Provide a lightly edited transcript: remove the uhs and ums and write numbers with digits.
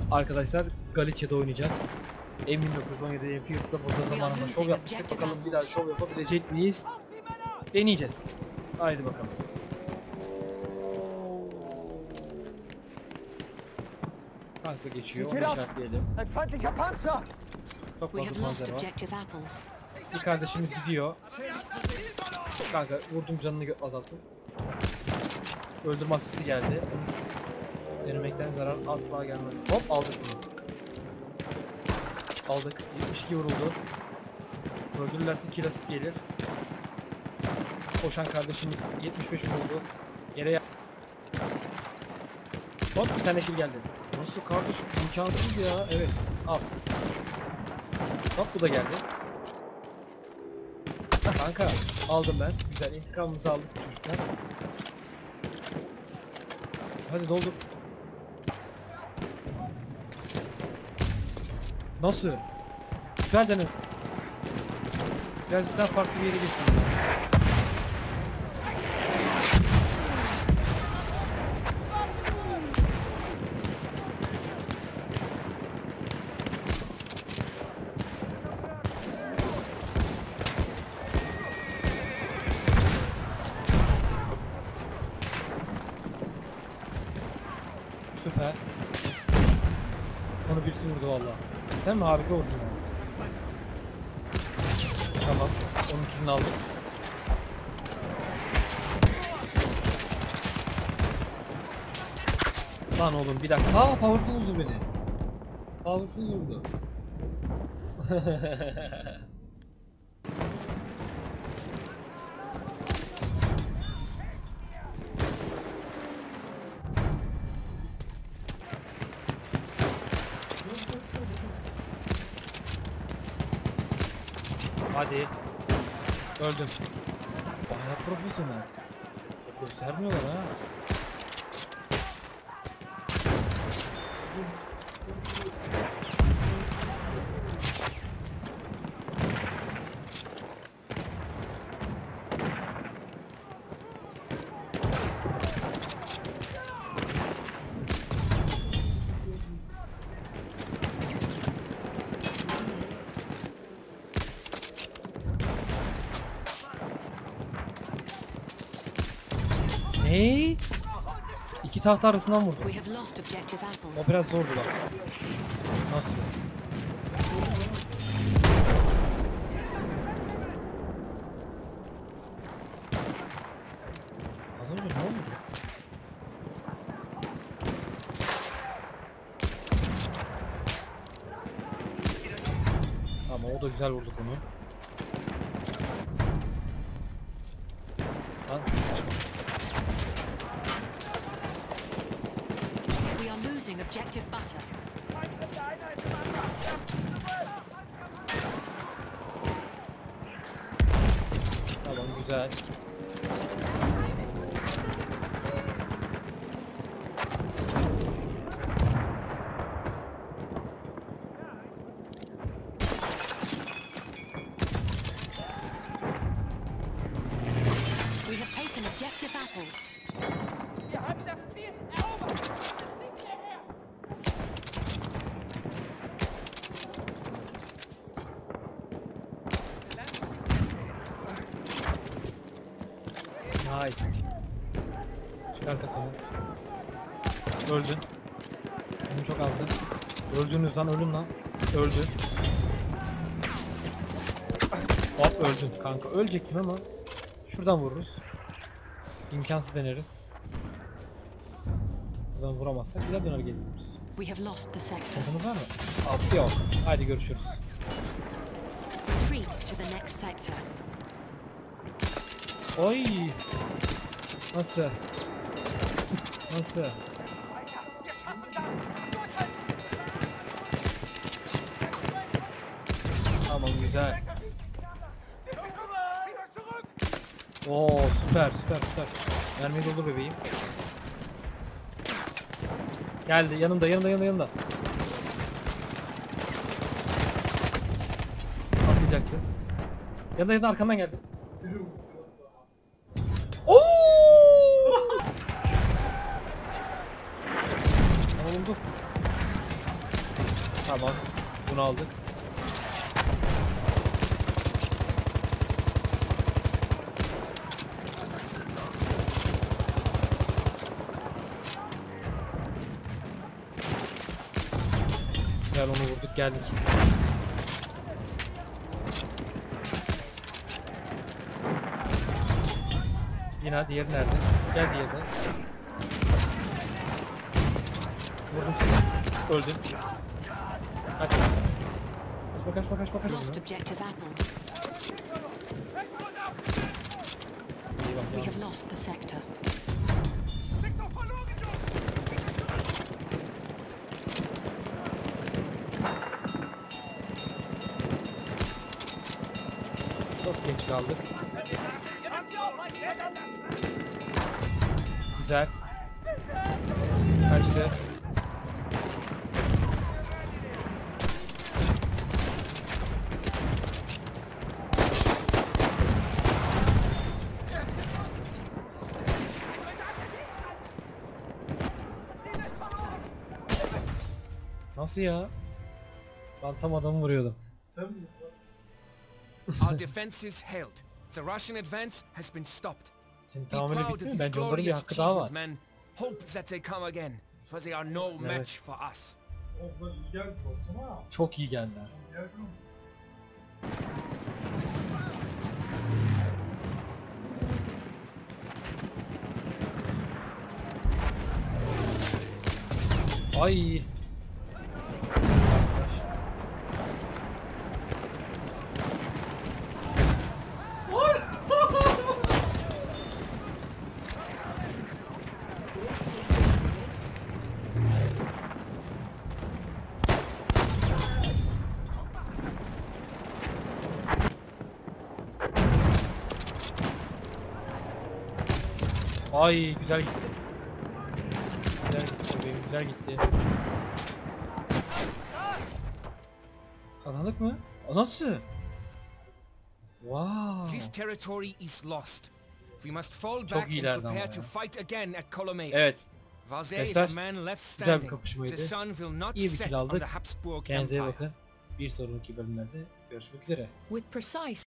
arkadaşlar Galicia'da oynayacağız. M1917 Enfield'da burada zamanında şov yapmıştık. Bakalım bir daha şov yapabilecek miyiz? Deneyeceğiz. Haydi bakalım. Tanka geçiyor. Onu işaretleyelim. Çok fazla panzer var. Bir kardeşimiz gidiyor. Kanka vurdum, canını azalttım. Öldürme asisti geldi. Denemekten zarar asla gelmez. Hop aldık bunu. Aldık. 72 vuruldu. Öldürürlerse kill asist gelir. Koşan kardeşimiz 75 vuruldu. Yere hop bir tane kill geldi. Nasıl kardeşim, imkansız ya. Evet al. Hop bu da geldi. Kanka aldım ben. Güzel, intikamımızı aldık çocuklar. Hadi doldur. Nasıl? Güzel dene. Birazcık daha farklı bir yere geçelim. Süper. Onu birisi vurdu valla. Sen mi? Harika vurdun yani. Tamam. Onun killini aldık. Lan oğlum bir dakika. Aa, powerful vurdu beni. Powerful vurdu. Hadi. Öldüm. Bayağı profesyonel. Çok göstermiyorlar ha. Hey! İki tahta arasından vurdu. O biraz zordu bak. Nasıl? Az önce ne oldu? Ama o da güzel vurduk onu. Lan Objective butter. Tamam, güzel. We have taken objective apples. Wir haben das Ziel erobert. Nice. Çıkar kafanı. Öldün. Benim çok azdı. Öldünüz lan, ölün lan. Öldü. Hop öldün kanka. Ölecektin ama. Şuradan vururuz. İmkansız deneriz. Buradan vuramazsak bir daha döner geliriz. We have lost the sector. Sıkıntınız var mı? Altı yok. Haydi görüşürüz. Retreat to the next sector. Oy! Nasıl? Nasıl? Tamam, güzel. Oo, süper süper süper. Mermi doldu bebeğim. Geldi, yanımda yanımda. Atlayacaksın. Yanında arkandan geldi. Oğlum dur. Tamam. Bunu aldık. Gel onu vurduk geldik. Yine diğeri nerede? Gel diğerine. Vurdum seni. Öldün. Kaç. Kaçma. Lost objective apples. İyi bak We ya. have lost the sector. Çok geç kaldık. Güzel. Kaçtı. Nasıl ya? Ben tam adamı vuruyordum. Our defenses held. The Russian advance has been stopped. Şimdi Be tamamen proud bitti of mi? this Bence onların bir glorious hakkı daha var. achievement, men. Hope that they come again, for they are no match for us. Çok iyi geldiler. Ay. Ay güzel gitti. Güzel gitti bebeğim, güzel gitti. Kazandık mı? O nasıl? Wow. This territory is lost. We must fall Çok back and iyilerdi ama prepare to ya. fight again at Colomade. Evet. While there is a Arkadaşlar, man left güzel bir standing, kapışmaydı. the sun will not İyi bir set kill on aldık. the Habsburg Kendinize iyi Empire. bakın. Bir sonraki bölümlerde görüşmek üzere. With precise